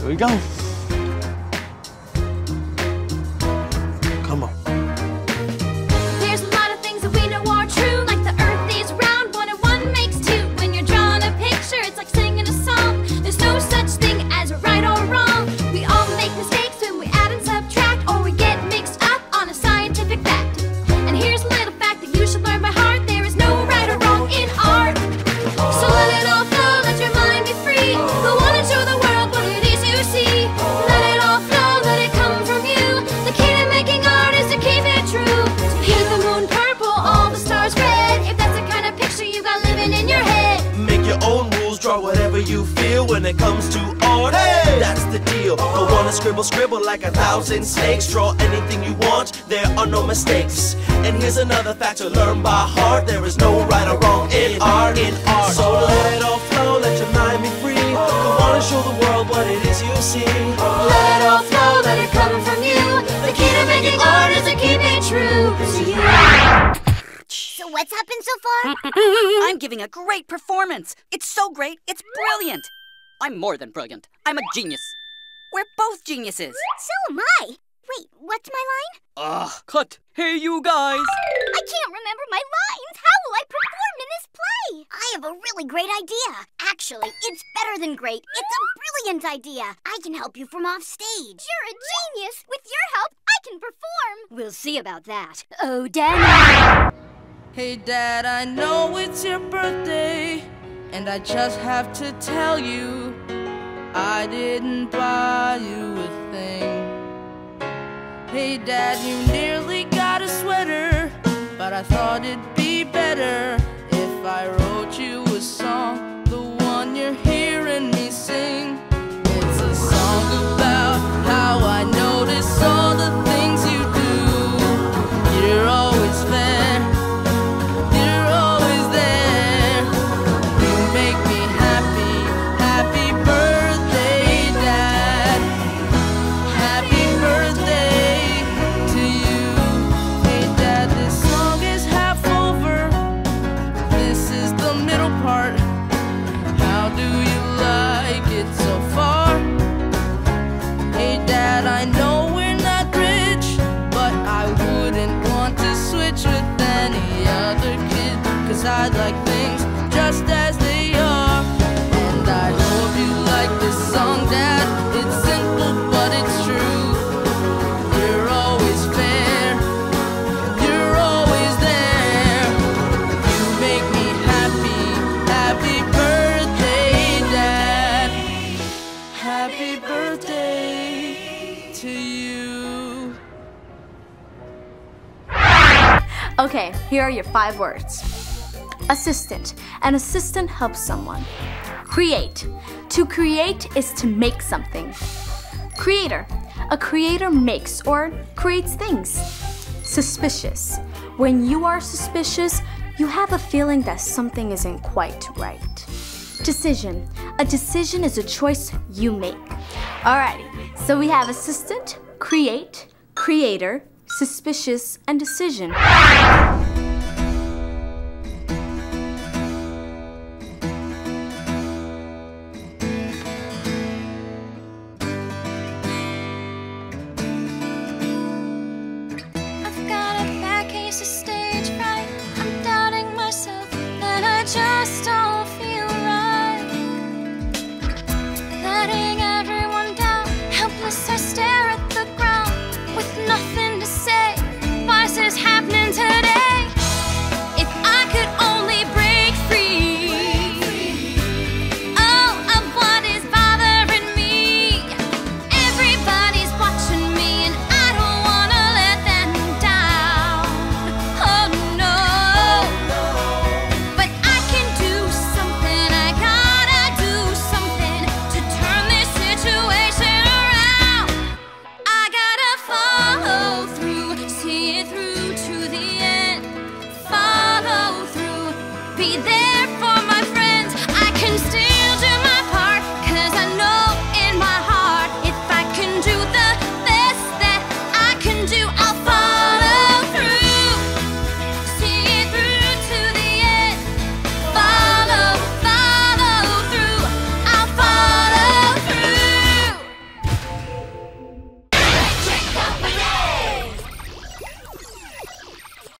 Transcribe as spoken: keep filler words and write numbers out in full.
we go. Come on. There's a lot of things that we know are true, like the earth is round, one and one makes two. When you're drawing a picture, it's like singing a song. There's no such thing as right or wrong. We all make mistakes when we add and subtract, or we get mixed up on a scientific fact. And here's a little fact that you should learn by heart: there is no right or wrong in art. So let it all flow, let your mind be free. Go on and show the world what it is you see. Let it all flow, let it come from you. The key to making art is to keep it true. To paint the moon purple, all the stars red, if that's the kind of picture you got living in your head. Make your own rules, draw whatever you feel when it comes to art. Hey! That's the deal. Go on and scribble, scribble like a thousand snakes. Draw anything you want, there are no mistakes. And here's another fact to learn by heart: there is no right or wrong in art. In art. So let it all flow, let your mind be free. Go on and show the world what it is you see. Let it all flow, let it come from you. The key to making art is to keep it true to you. So what's happened so far? I'm giving a great performance. It's so great, it's brilliant. I'm more than brilliant. I'm a genius. We're both geniuses. So am I. Wait, what's my line? Ugh, cut. Hey, you guys. I can't remember my lines. How will I perform in this play? I have a really great idea. Actually, it's better than great. It's a brilliant idea. I can help you from off stage. You're a genius. With your help, I can perform. We'll see about that. Oh, Dad. Hey Dad, I know it's your birthday, and I just have to tell you, I didn't buy you a thing. Hey Dad, you nearly got a sweater, but I thought it'd be better if I wrote you a song, the one you're hearing me sing. It's a song about how I notice all the things you do. You're always fair. I'd like things just as they are. And I hope you like this song, Dad. It's simple, but it's true. You're always fair. You're always there. You make me happy. Happy birthday, Dad. Happy birthday to you. Okay, here are your five words. Assistant. An assistant helps someone. Create. To create is to make something. Creator. A creator makes or creates things. Suspicious. When you are suspicious, you have a feeling that something isn't quite right. Decision. A decision is a choice you make. Alrighty, so we have assistant, create, creator, suspicious, and decision.